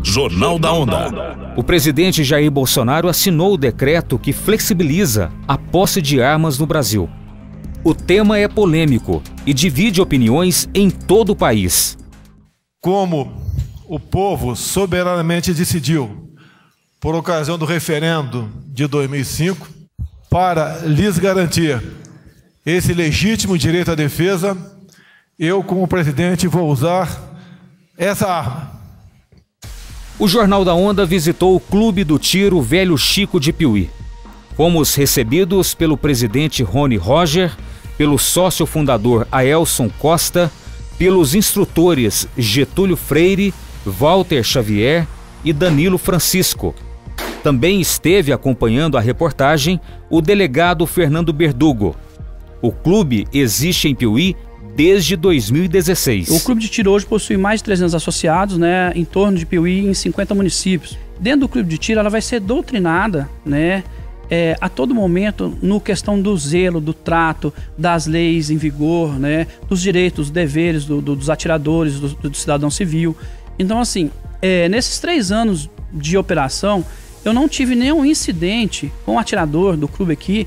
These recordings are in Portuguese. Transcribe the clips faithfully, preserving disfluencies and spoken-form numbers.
Jornal da Onda. O presidente Jair Bolsonaro assinou o decreto que flexibiliza a posse de armas no Brasil. O tema é polêmico e divide opiniões em todo o país. Como o povo soberanamente decidiu, por ocasião do referendo de dois mil e cinco, para lhes garantir esse legítimo direito à defesa, eu, como presidente, vou usar essa arma. O Jornal da Onda visitou o Clube do Tiro Velho Chico de Piuí. Fomos recebidos pelo presidente Rony Roger, pelo sócio fundador Aelson Costa, pelos instrutores Getúlio Freire, Walter Xavier e Danilo Francisco. Também esteve acompanhando a reportagem o delegado Fernando Berdugo. O clube existe em Piuí desde dois mil e dezesseis. O Clube de Tiro hoje possui mais de trezentos associados, né, em torno de Piuí, em cinquenta municípios. Dentro do Clube de Tiro, ela vai ser doutrinada, né, é, a todo momento no questão do zelo, do trato, das leis em vigor, né, dos direitos, dos deveres do, do, dos atiradores, do, do cidadão civil. Então, assim, é, nesses três anos de operação, eu não tive nenhum incidente com o atirador do clube aqui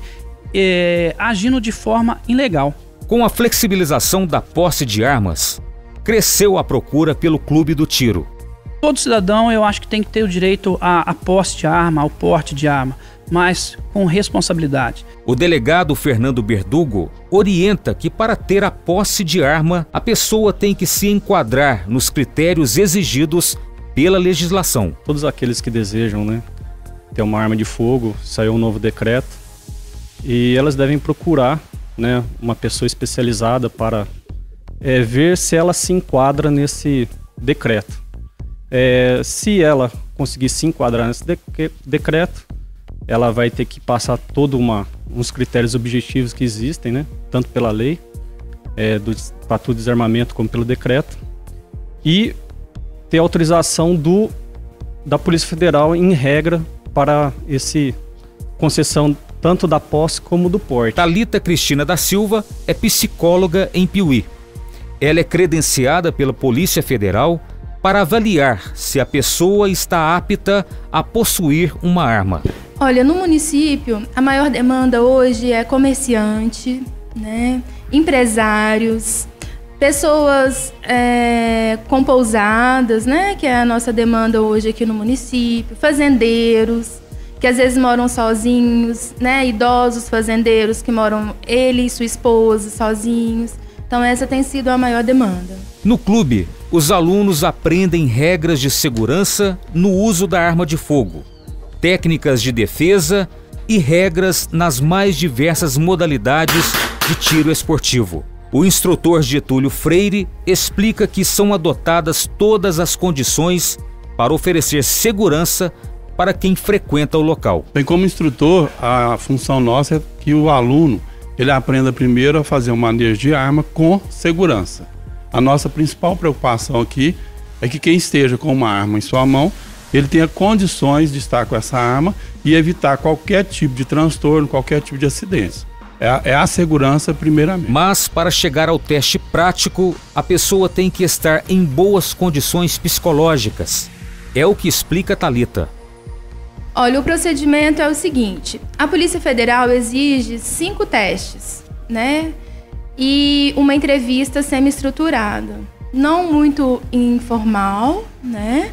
é, agindo de forma ilegal. Com a flexibilização da posse de armas, cresceu a procura pelo Clube do Tiro. Todo cidadão, eu acho que tem que ter o direito à, à posse de arma, ao porte de arma, mas com responsabilidade. O delegado Fernando Berdugo orienta que para ter a posse de arma, a pessoa tem que se enquadrar nos critérios exigidos pela legislação. Todos aqueles que desejam, né, ter uma arma de fogo, saiu um novo decreto, e elas devem procurar, né, uma pessoa especializada para é, ver se ela se enquadra nesse decreto. É, se ela conseguir se enquadrar nesse de decreto, ela vai ter que passar todos uns critérios objetivos que existem, né, tanto pela lei, é, do Pacto de Desarmamento, como pelo decreto, e ter autorização do, da Polícia Federal em regra para esse concessão tanto da posse como do porte. Thalita Cristina da Silva é psicóloga em Piuí. Ela é credenciada pela Polícia Federal para avaliar se a pessoa está apta a possuir uma arma. Olha, no município, a maior demanda hoje é comerciante, né, empresários, pessoas é, com pousadas, né, que é a nossa demanda hoje aqui no município, fazendeiros, que às vezes moram sozinhos, né, idosos fazendeiros que moram ele e sua esposa sozinhos. Então essa tem sido a maior demanda. No clube, os alunos aprendem regras de segurança no uso da arma de fogo, técnicas de defesa e regras nas mais diversas modalidades de tiro esportivo. O instrutor Getúlio Freire explica que são adotadas todas as condições para oferecer segurança para quem frequenta o local. Bem, como instrutor, a função nossa é que o aluno ele aprenda primeiro a fazer um manejo de arma com segurança. A nossa principal preocupação aqui é que quem esteja com uma arma em sua mão, ele tenha condições de estar com essa arma e evitar qualquer tipo de transtorno, qualquer tipo de acidente. É a, é a segurança primeiramente. Mas para chegar ao teste prático, a pessoa tem que estar em boas condições psicológicas. É o que explica Thalita. Olha, o procedimento é o seguinte: a Polícia Federal exige cinco testes, né? E uma entrevista semi-estruturada. Não muito informal, né?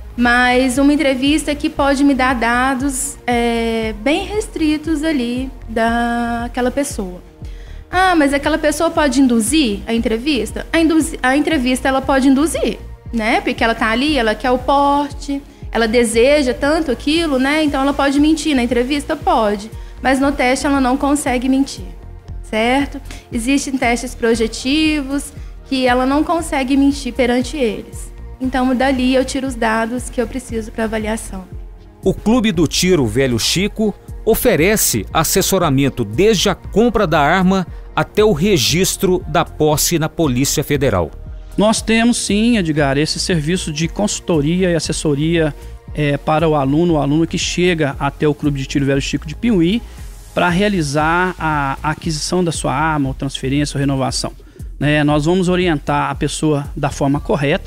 Mas uma entrevista que pode me dar dados é, bem restritos ali daquela pessoa. Ah, mas aquela pessoa pode induzir a entrevista? A, induzi a entrevista ela pode induzir, né? Porque ela tá ali, ela quer o porte, ela deseja tanto aquilo, né? Então ela pode mentir na entrevista? Pode. Mas no teste ela não consegue mentir, certo? Existem testes projetivos que ela não consegue mentir perante eles. Então dali eu tiro os dados que eu preciso para avaliação. O Clube do Tiro Velho Chico oferece assessoramento desde a compra da arma até o registro da posse na Polícia Federal. Nós temos sim, Edgar, esse serviço de consultoria e assessoria é, para o aluno, o aluno que chega até o Clube de Tiro Velho Chico de Piuí para realizar a, a aquisição da sua arma, ou transferência ou renovação. Né, nós vamos orientar a pessoa da forma correta,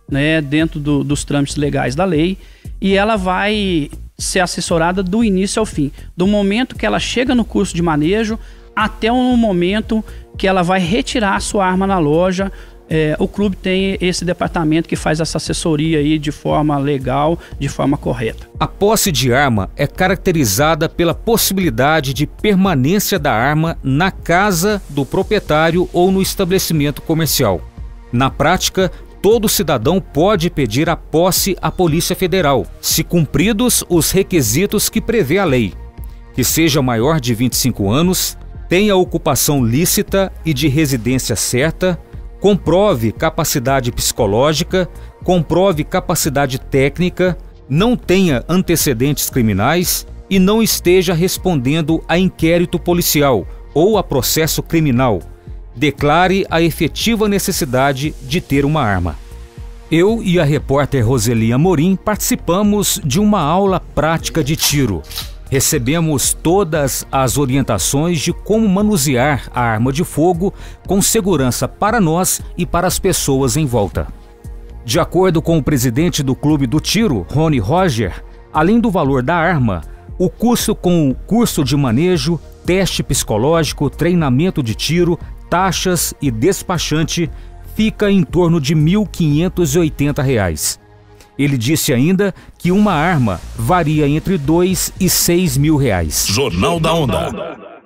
né, dentro do, dos trâmites legais da lei, e ela vai ser assessorada do início ao fim, do momento que ela chega no curso de manejo até o momento que ela vai retirar a sua arma na loja. É, o clube tem esse departamento que faz essa assessoria aí de forma legal, de forma correta. A posse de arma é caracterizada pela possibilidade de permanência da arma na casa do proprietário ou no estabelecimento comercial. Na prática, todo cidadão pode pedir a posse à Polícia Federal, se cumpridos os requisitos que prevê a lei: que seja maior de vinte e cinco anos, tenha ocupação lícita e de residência certa, comprove capacidade psicológica, comprove capacidade técnica, não tenha antecedentes criminais e não esteja respondendo a inquérito policial ou a processo criminal. Declare a efetiva necessidade de ter uma arma. Eu e a repórter Roseli Amorim participamos de uma aula prática de tiro. Recebemos todas as orientações de como manusear a arma de fogo com segurança para nós e para as pessoas em volta. De acordo com o presidente do Clube do Tiro, Rony Roger, além do valor da arma, o custo com o curso de manejo, teste psicológico, treinamento de tiro, taxas e despachante fica em torno de mil quinhentos e oitenta reais. Ele disse ainda que uma arma varia entre dois e seis mil reais. Jornal da Onda.